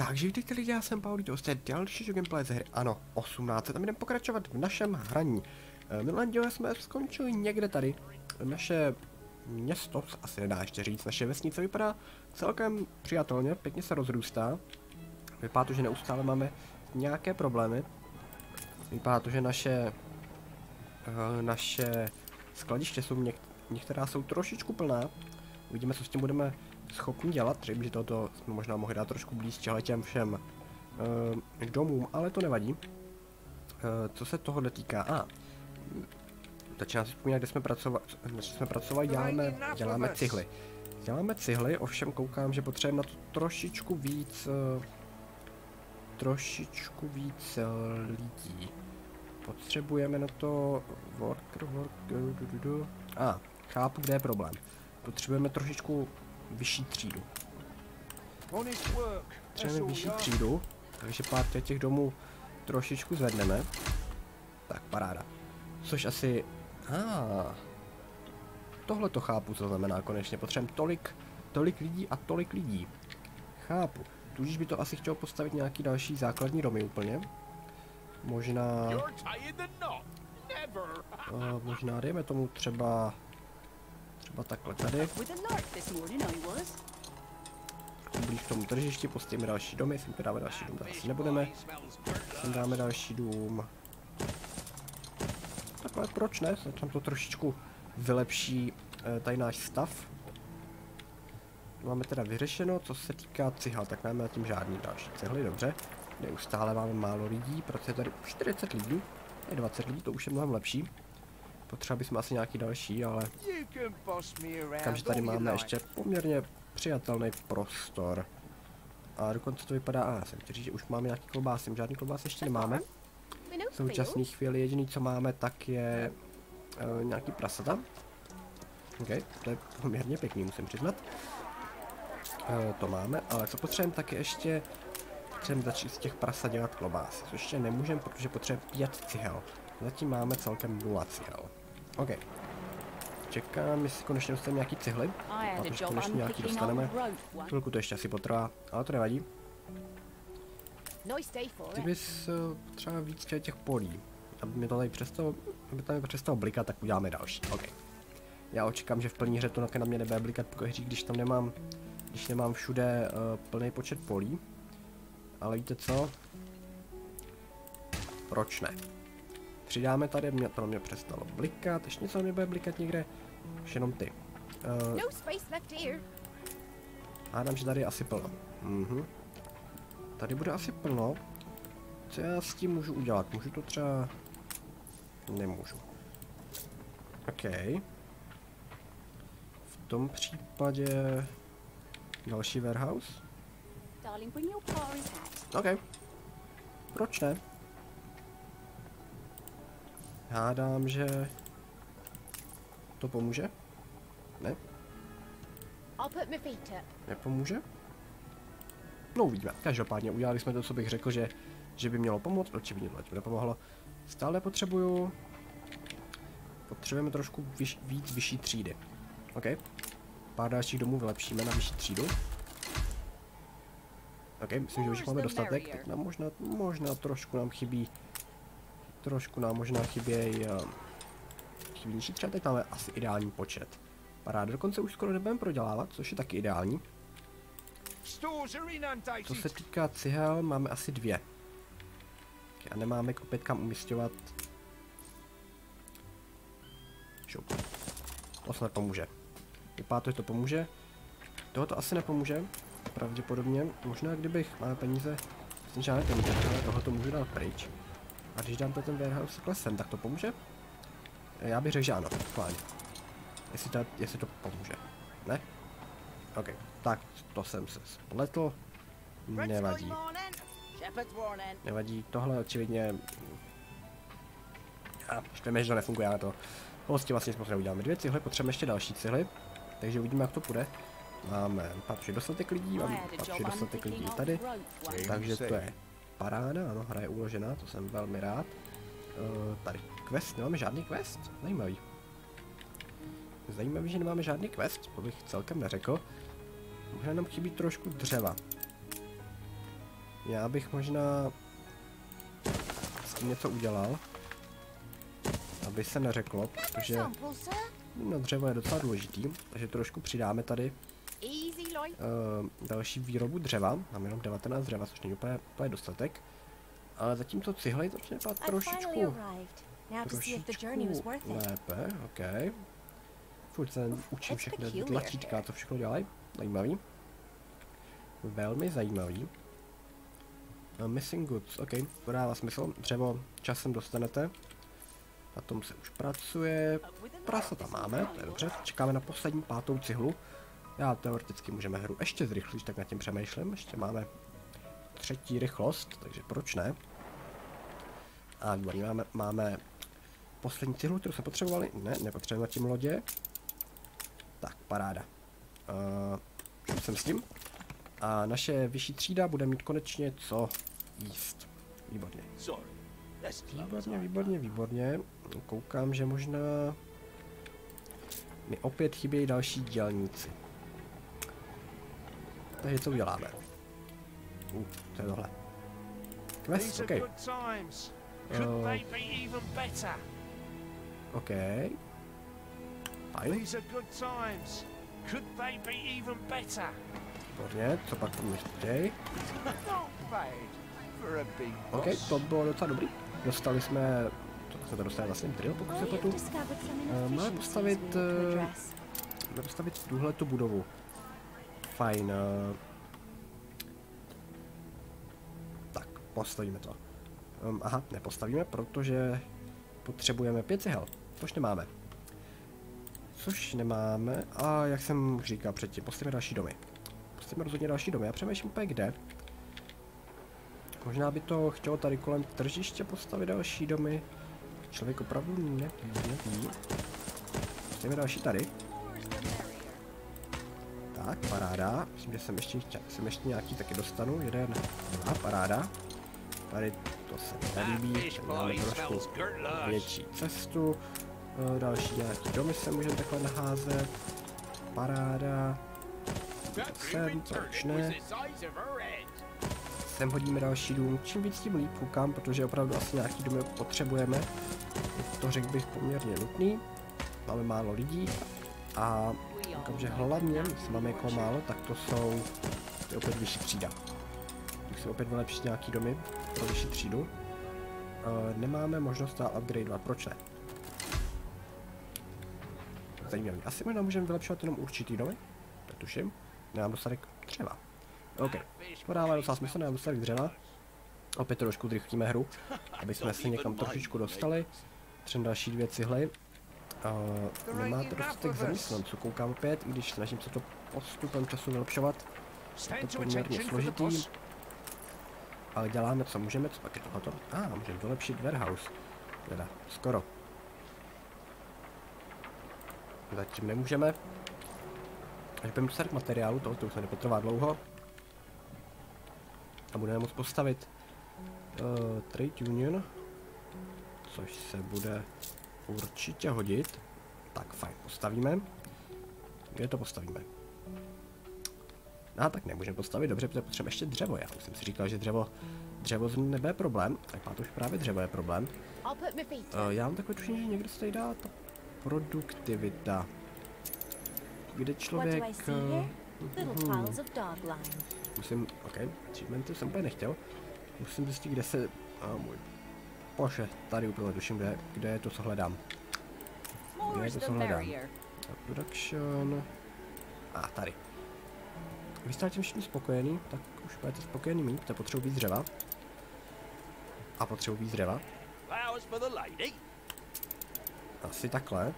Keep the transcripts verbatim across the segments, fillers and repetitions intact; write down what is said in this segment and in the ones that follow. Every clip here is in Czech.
Takže vítejte lidi, já jsem Paulí, to je další gameplay ze hry Anno osmnáct a my jdeme pokračovat v našem hraní. V minulém díle jsme skončili někde tady. Naše město, asi nedá ještě říct, naše vesnice vypadá celkem přijatelně, pěkně se rozrůstá. Vypadá to, že neustále máme nějaké problémy. Vypadá to, že naše, naše skladiště jsou něk některá jsou trošičku plná. Uvidíme, co s tím budeme schopni dělat. Třeba, že toto jsme možná mohli dát trošku blíž těm všem uh, domům, ale to nevadí. Uh, co se tohohle týká? A ah, začíná si vzpomínat, kde jsme pracovali, kde jsme pracovali, děláme, děláme cihly. Děláme cihly, ovšem koukám, že potřebujeme na to trošičku víc, uh, trošičku víc uh, lidí. Potřebujeme na to worker, worker, du, du, du. A, ah, chápu, kde je problém. Potřebujeme trošičku vyšší třídu. Potřebujeme vyšší třídu, takže pár těch domů trošičku zvedneme. Tak, paráda. Což asi... Ah, tohle to chápu, co znamená konečně. Potřebujeme tolik, tolik lidí a tolik lidí. Chápu. Tudíž by to asi chtělo postavit nějaký další základní domy úplně. Možná... Uh, možná dejme tomu třeba... Třeba takhle tady. Blíž k tomu tržišti, postavíme další domy, sem dáme další dům, asi nebudeme. Sem dáme další dům. Takhle, proč ne? Tam to trošičku vylepší e, tady náš stav. Máme teda vyřešeno, co se týká cihel, tak máme na tím žádný další cihly, dobře. Neustále máme málo lidí, protože je tady čtyřicet lidí, je dvacet lidí, to už je mnohem lepší. Potřeba bychom asi nějaký další, ale říkám, že tady máme ještě poměrně přijatelný prostor. A dokonce to vypadá, a já jsem chtěl říct, že už máme nějaký klobásy, žádný klobás ještě nemáme. V současné chvíli jediný, co máme, tak je uh, nějaký prasata. OK, to je poměrně pěkný, musím přiznat. Uh, to máme, ale co potřebujeme, tak je ještě chceme začít z těch prasat dělat klobásy, což ještě nemůžeme, protože potřebujeme pět cihel. Zatím máme celkem nula cihel. OK. Čekám, jestli konečně dostaneme nějaký cihly. A to, konečně nějaký dostaneme. Chvilku to ještě asi potrvá, ale to nevadí. Ty bys uh, třeba víc těch polí. Aby mi to tady přestalo, aby tady přestalo blikat, tak uděláme další. OK. Já očekám, že v plní hře to na mě nebude blikat po hří, když tam nemám, když nemám všude uh, plný počet polí. Ale víte co? Proč ne? Přidáme tady, mě to na mě přestalo blikat, ještě něco na mě bude blikat někde, už jenom ty. Uh, hádám, že tady je asi plno. Mhm. Tady bude asi plno. Co já s tím můžu udělat? Můžu to třeba... Nemůžu. OK. V tom případě... Další warehouse? OK. Proč ne? Hádám, že to pomůže? Ne? Nepomůže? No uvidíme. Každopádně udělali jsme to, co bych řekl, že, že by mělo pomoct. Očividně to tím nepomohlo. Stále potřebuju... Potřebujeme trošku vyš, víc vyšší třídy. OK. Pár dalších domů vylepšíme na vyšší třídu. OK, myslím, že už máme dostatek. Teď nám možná, možná trošku nám chybí... Trošku nám možná chybějí... Uh, chybí nižší třeba, teď máme asi ideální počet. Paráda, dokonce už skoro nebudeme prodělávat, což je taky ideální. Co se týká cihel, máme asi dvě. A nemáme opět kam umísťovat. Šup. To snad pomůže. Vypadá to, že to pomůže. Toho to asi nepomůže. Pravděpodobně. Možná kdybych máme peníze. Myslím, že žádné peníze, ale tohle to můžu dát pryč. A když dám ten warehouse klesem, tak to pomůže? Já bych řekl, že ano. Fajn. Jestli to, jestli to pomůže. Ne? OK. Tak, to jsem se spletl. Nevadí. Nevadí, tohle očividně... Já, štvěme, že to nefunguje, ale to... Vlastně vlastně jsme uděláme dvě cihly, potřebujeme ještě další cihly. Takže uvidíme, jak to půjde. Máme, protože dostatek lidí, máme protože dostatek lidí tady. Takže to je paráda, ano, hra je uložená, to jsem velmi rád. Uh, tady quest, nemáme žádný quest, zajímavý. Zajímavý, že nemáme žádný quest, to bych celkem neřekl. Možná nám chybí trošku dřeva. Já bych možná s tím něco udělal, aby se neřeklo, protože no, dřevo je docela důležitý, takže trošku přidáme tady uh, další výrobu dřeva. Máme jenom devatenáct dřeva, což není úplně, úplně dostatek. Ale zatímco cihlej to vypadá trošičku, trošičku lépe, ok. Furt se učím všechny tlačítka, to všechno dělají. Zajímavý. Velmi zajímavý. Uh, missing goods, ok, to dává smysl. Dřevo časem dostanete. Na tom se už pracuje. Prasa tam máme, to je dobře. Čekáme na poslední pátou cihlu. Já teoreticky můžeme hru ještě zrychlit, tak nad tím přemýšlím. Ještě máme třetí rychlost, takže proč ne? A výborně, máme, máme poslední cihlu, kterou jsme potřebovali. Ne, nepotřebujeme tím lodě. Tak, paráda. Uh, jsem s tím. A naše vyšší třída bude mít konečně co jíst. Výborně. Výborně, výborně, výborně. Koukám, že možná mi opět chybějí další dělníci. Takže co uděláme? Uh, to je tohle. Quest, ok. Uh, ok. Fajn. Výborně, co pak tomu chtěj? Ok, to bylo docela dobrý. Dostali jsme, to jsme to dostali vlastně drill, pokud se pletu. Uh, máme postavit, uh, máme postavit tuhletu budovu. Fajn. Uh, tak, postavíme to. Um, aha, nepostavíme, protože potřebujeme pět cihel, což nemáme. Což nemáme, a jak jsem říkal předtím, postavíme další domy. Postavíme rozhodně další domy, já přemýšlím úplně kde. Možná by to chtělo tady kolem tržiště postavit další domy. Člověk opravdu neví, neví. Postavíme další tady. Tak, paráda. Myslím, že jsem ještě, jsem ještě nějaký taky dostanu. Jeden, dva, paráda. Tady to se mi nelíbí. Tady máme trošku větší cestu. Další nějaký domy se můžeme takhle naházet. Paráda. Sem, proč ne? Sem hodíme další dům. Čím víc tím líp koukám, protože opravdu asi nějaký domy potřebujeme. To řekl bych poměrně nutný. Máme málo lidí. A koukám, že hlavně, když máme jako málo, tak to jsou to je opět vyšší třída. Když se opět vylepšit nějaký domy pro vyšší třídu. Uh, nemáme možnost dál upgradeovat, proč ne? Zajímavý. Asi možná můžeme vylepšovat jenom určitý domy. Netuším. Nemám dostatek dřeva. OK. To dává docela smysl, nemám dostatek dřeva. Opět trošku zrychlíme hru, aby jsme se někam trošičku dostali. Třeba další dvě cihly. Uh, nemáte dostatek zaměstnanců, koukám opět, i když snažím se to postupem času vylepšovat. Je to poměrně složitý. Ale děláme co můžeme, co pak je tohoto. A, ah, můžeme vylepšit warehouse. Teda, skoro. Zatím nemůžeme. Až budeme dostatek materiálu, to, to už se nepotrvá dlouho. A budeme moct postavit uh, Trade Union. Což se bude určitě hodit. Tak fajn, postavíme. Kde to postavíme? No tak nemůžeme postavit, dobře, protože potřebujeme ještě dřevo. Já už jsem si říkal, že dřevo, dřevo z nebe je problém. Tak má to už právě dřevo je problém. Uh, já mám takové tušení, že někde se tady dá ta produktivita. Kde člověk... Uh, hmm, musím, ok, achievementy jsem úplně nechtěl. Musím zjistit, kde se... Oh, můj bože, tady úplně tuším, kde, kde je to, co hledám. Kde je to, co hledám. Production... A ah, tady. Když jste tím všichni spokojený, tak už budete spokojený mít, protože potřebuji víc dřeva. A potřebuji víc dřeva. Asi takhle.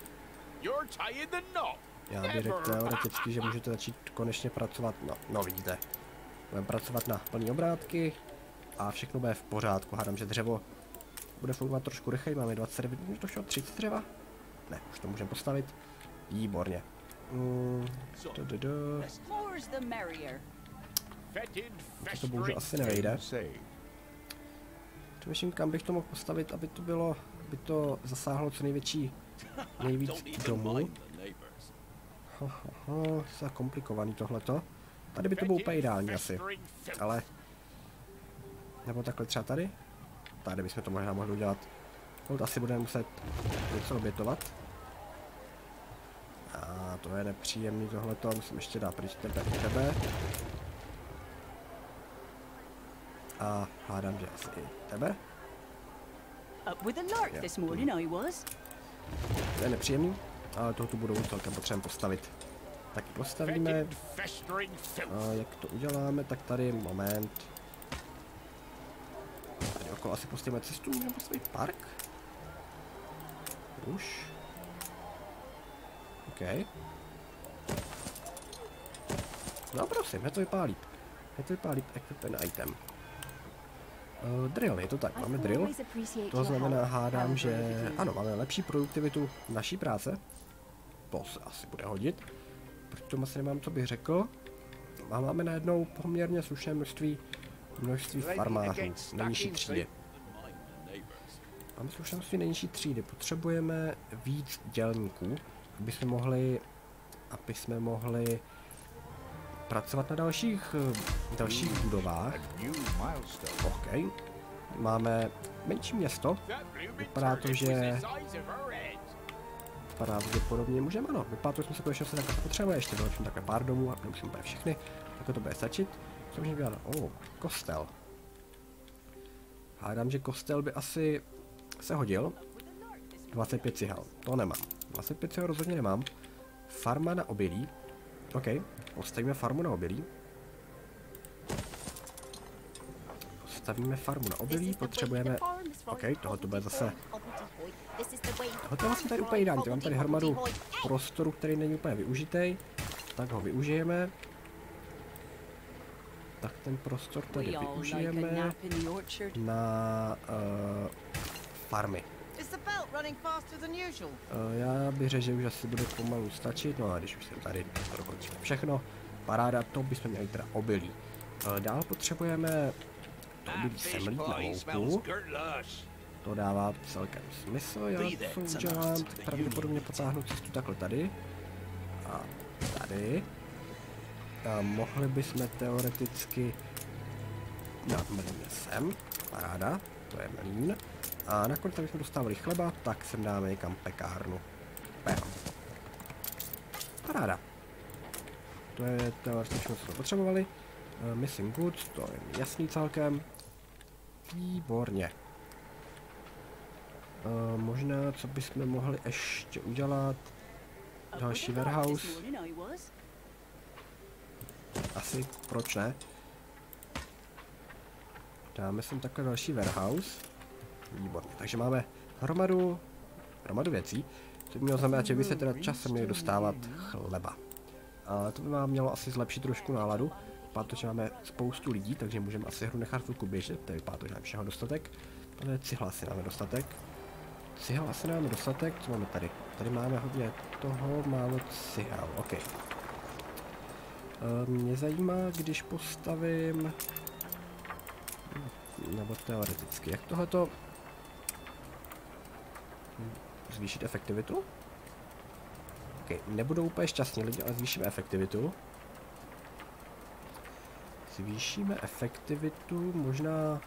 Já bych řekl teoreticky, že můžete začít konečně pracovat, no, no vidíte. Budeme pracovat na plný obrátky a všechno bude v pořádku. Hádám, že dřevo bude fungovat trošku rychleji, máme dvacet devět, může to všeho třicet dřeva? Ne, už to můžeme postavit. Výborně. Mm, to bohužel asi nevejde. Přemýšlím, kam bych to mohl postavit, aby to bylo, aby to zasáhlo co největší, nejvíc domů. Ho, ho, ho, komplikovaný tohleto. Tady by to bylo úplně ideální asi, ale Nebo takhle třeba tady. Tady bychom to možná mohli udělat. Hold, asi budeme muset něco obětovat. A to je nepříjemný tohleto, musím ještě dát pryč tebe i tebe. A hádám, že asi i tebe. To je nepříjemný, ale toho tu budou celkem potřebujeme postavit. Taky postavíme. A jak to uděláme, tak tady, moment. Tady okolo asi postavíme cestu, můžeme postavit park. Už. OK. No prosím, hned to vypadá líp. Hned to vypadá líp, equipment item. Uh, drill, je to tak, máme drill. To znamená, hádám, že ano, máme lepší produktivitu naší práce. To se asi bude hodit. Proč tomu asi nemám, co bych řekl. A máme najednou poměrně slušné množství, množství farmářů nejnižší třídy. Máme slušné množství nejnižší třídy. Potřebujeme víc dělníků, aby jsme mohli, aby jsme mohli pracovat na dalších, dalších budovách. OK. Máme menší město. Vypadá to, že pravděpodobně můžeme, ano. Vypadá to, že jsme se konečně se takhle potřebuje. Ještě vylepším takhle pár domů a nemusím úplně všechny. Tak to bude stačit. Co můžeme dělat? O, oh, kostel. Hádám, že kostel by asi se hodil. dvacet pět cihel. To nemám. dvacet pět cihel rozhodně nemám. Farma na obilí. OK, postavíme farmu na obilí. Postavíme farmu na obilí, potřebujeme... OK, tohle to bude zase... Tohle je vlastně tady úplně ideální, mám tady hromadu prostoru, který není úplně využitý. Tak ho využijeme. Tak ten prostor tady využijeme na uh, farmy. Uh, já bych řekl, že už asi bude pomalu stačit, no a když už jsem tady, to dokončíme všechno. Paráda, to bychom měli teda obilí. Uh, dál potřebujeme to obilí semlít na louku. To dává celkem smysl, já co udělám, tak pravděpodobně potáhnu cestu takhle tady. A tady. A mohli bychom teoreticky dát mlín sem, paráda, to je mlín. A nakonec, abychom dostávali chleba, tak sem dáme někam pekárnu. Pero. Paráda. To je teoreticky, co jsme potřebovali. Uh, missing goods, to je jasný celkem. Výborně. Uh, možná, co bychom mohli ještě udělat. Další warehouse. Asi, proč ne? Dáme sem takhle další warehouse. Výborně, takže máme hromadu, hromadu věcí. To by mělo znamenat, že by se teda časem měli dostávat chleba. A to by vám mělo asi zlepšit trošku náladu. Vypadá to, že máme spoustu lidí, takže můžeme asi hru nechat chvilku běžet. To vypadá to, že máme všeho dostatek. Ale cihla asi máme dostatek. Cihla asi máme dostatek, co máme tady? Tady máme hodně toho, málo cihel, OK. Mě zajímá, když postavím... Nebo teoreticky, jak tohleto... Zvýšit efektivitu? OK, nebudou úplně šťastní lidi, ale zvýšíme efektivitu. Zvýšíme efektivitu, možná...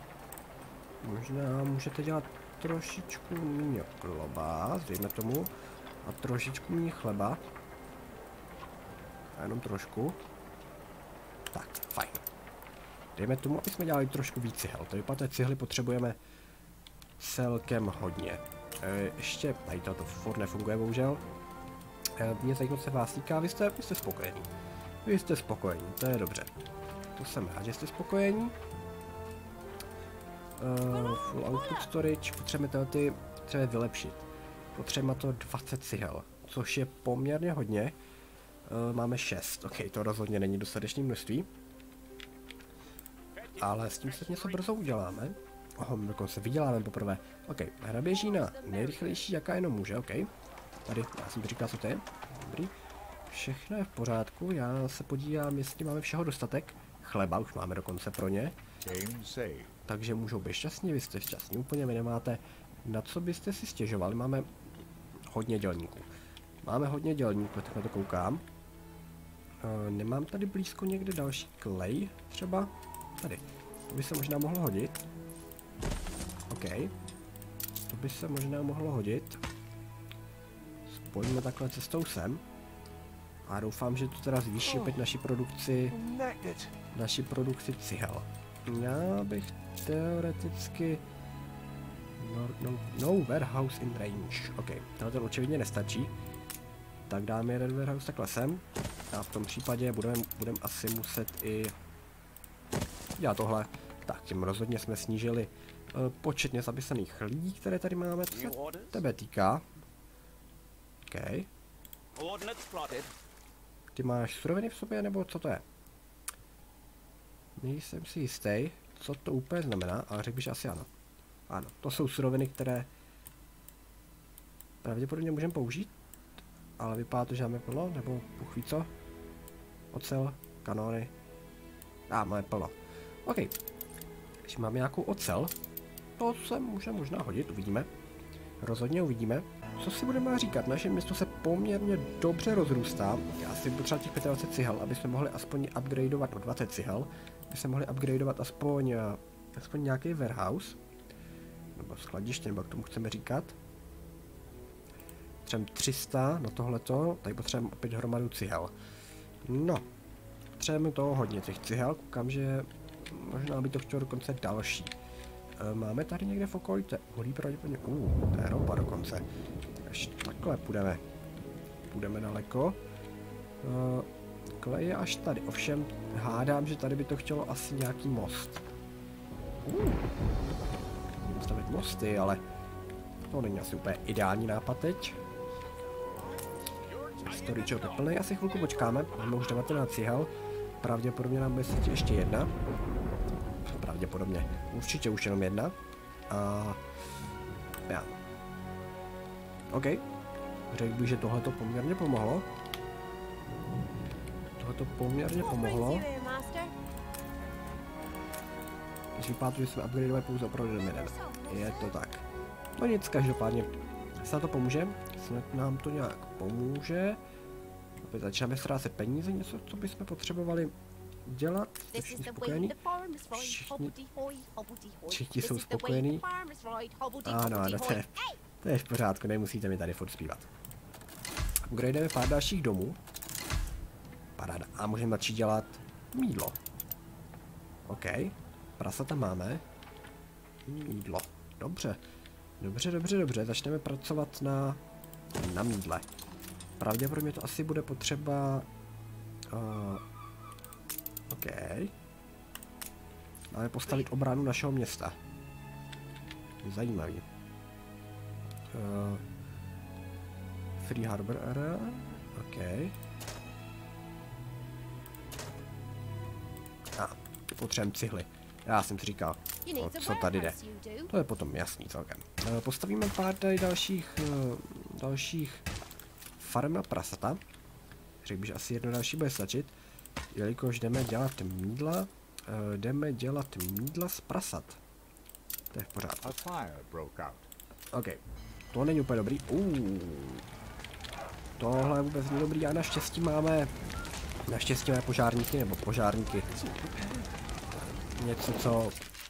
Možná můžete dělat trošičku méně chleba, dejme tomu. A trošičku méně chleba. A jenom trošku. Tak, fajn. Dejme tomu, aby jsme dělali trošku víc cihel. To vypadá, cihly potřebujeme celkem hodně. E, ještě, tady to furt nefunguje, bohužel. E, mě zajímavé, co se vás týká, vy jste, vy jste spokojení. Vy jste spokojení, to je dobře. To jsem rád, že jste spokojení. E, full output storage, potřebujeme ty, potřebujeme vylepšit. Potřebujeme to dvacet cihel, což je poměrně hodně. E, máme šest, ok, to rozhodně není dostatečné množství. Ale s tím se něco brzo uděláme. Oho, my dokonce vyděláme poprvé. OK, hra běží na nejrychlejší, jaká jenom může, OK. Tady, já jsem to říkal, co to je. Dobrý. Všechno je v pořádku, já se podívám, jestli máme všeho dostatek. Chleba už máme dokonce pro ně. Takže můžou být šťastní, vy jste šťastní úplně, vy nemáte na co byste si stěžovali. Máme hodně dělníků. Máme hodně dělníků, tak na to koukám. Uh, nemám tady blízko někde další klej, třeba? Tady. To by se možná mohlo hodit. OK. To by se možná mohlo hodit. Spojíme takhle cestou sem. A doufám, že to teda zvýší opět naši produkci, naši produkci cihel. Já bych teoreticky... No, no, no warehouse in range. OK, tohle to očividně nestačí. Tak dáme jeden warehouse takhle sem. A v tom případě budeme budem asi muset i dělat tohle. Tak, tím rozhodně jsme snížili uh, počet nezapisaných lidí, které tady máme. Co se tebe týká. OK. Ty máš suroviny v sobě, nebo co to je? Nejsem si jistý, co to úplně znamená, ale řekl bych, že asi ano. Ano, to jsou suroviny, které pravděpodobně můžeme použít, ale vypadá to, že máme plno, nebo Bůh ví co. Ocel, kanóny. A ah, máme plno. OK. Když máme nějakou ocel, to se může možná hodit, uvidíme. Rozhodně uvidíme. Co si budeme říkat, naše město se poměrně dobře rozrůstá. Já si potřeba těch dvacet pět cihel, aby jsme mohli aspoň upgradeovat o dvacet cihel. Aby jsme mohli upgradeovat aspoň, aspoň nějaký warehouse. Nebo skladiště, nebo jak tomu chceme říkat. Třeba tři sta na tohleto, tady potřebujeme opět hromadu cihel. No, potřebujeme toho hodně těch cihel, koukám, že možná by to chtělo dokonce další. E, máme tady někde v okolí, to je uhlí pravděpodobně, uh, to je ropa dokonce. Až takhle půjdeme, půjdeme daleko. E, klej je až tady, ovšem hádám, že tady by to chtělo asi nějaký most. Uh, stavit mosty, ale to není asi úplně ideální nápad teď. Storage je plný, asi chvilku počkáme, máme už devatenáct cihel, pravděpodobně nám bude světit ještě jedna. Pravděpodobně, určitě už jenom jedna. A já. OK, řekl bych, že tohle to poměrně pomohlo. Tohle to poměrně pomohlo. Když vypadá, že jsme upgradeovali pouze opravdu jeden. Je to tak. No nic, každopádně se na to pomůže, snad nám to nějak pomůže. Opět začínáme ztrácet peníze, něco, co bychom potřebovali dělat. Jste všichni spokojení? Všichni, všichni jsou spokojení. Ano, ano, to je, to je v pořádku, nemusíte mi tady furt zpívat. Upgradujeme pár dalších domů. Paráda. A můžeme začít dělat mýdlo. OK. Prasata máme. Mýdlo. Dobře. Dobře, dobře, dobře. Začneme pracovat na, na mýdle. Pravděpodobně to asi bude potřeba... Uh, OK. Máme postavit obranu našeho města. Zajímavý. Uh, Free Harbor Area. OK. A, ah, potřebujeme cihly. Já jsem si říkal, o co tady jde. To je potom jasný celkem. Uh, postavíme pár tady dalších, uh, dalších farm a prasata. Řekl bych, že asi jedno další bude stačit. Jelikož jdeme dělat mídla, uh, jdeme dělat mídla z prasat. To je v pořádku. OK. To není úplně dobrý. Uh. Tohle je vůbec není dobrý a naštěstí máme naštěstí máme požárníky nebo požárníky. Něco, co...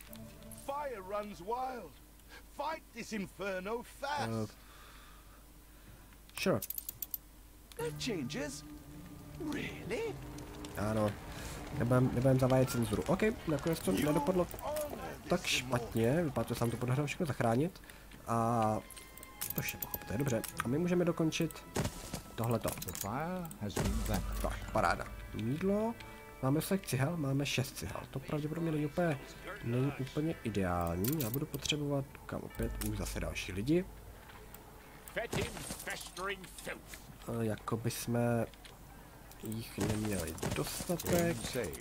Uh, sure. Ano. Nebudem, nebudem zavádět cenzuru. OK, nakonec to nedopadlo tak špatně. Vypadá to, že se nám to podařilo všechno zachránit. A... to je pochopitelné, dobře. A my můžeme dokončit tohleto. Tak, paráda. Mídlo. Máme se cihel, máme šest cihel. To pravděpodobně není úplně, není úplně ideální. Já budu potřebovat, kam opět, už zase další lidi. E, jako by jsme jich neměli dostatek.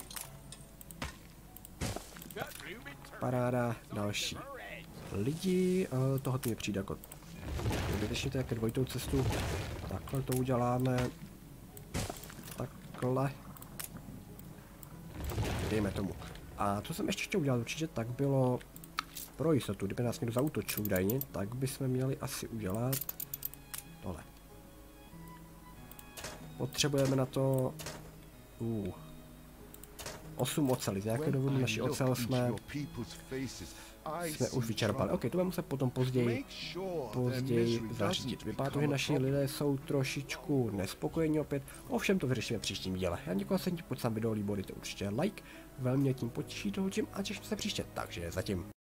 Paráda, další lidi. E, tohle mi přijde jako zbytečně to jako dvojitou cestu. Takhle to uděláme. Takhle. Dejme tomu. A co jsem ještě chtěl udělat určitě, tak bylo pro jistotu, kdyby nás někdo zaútočil údajně, tak bychom měli asi udělat tohle. Potřebujeme na to... Uh. osm oceli. Z nějakého důvodu naši ocel jsme, jsme už vyčerpali. Ok, to budeme muset potom později, později zařídit. Vypadá to, že naši lidé jsou trošičku nespokojení opět, ovšem to vyřešíme v příštím díle. Já děkuji se, pokud se vám video líbilo, dejte určitě like, velmi mě tím potěší, toho čím a těším se příště, takže zatím.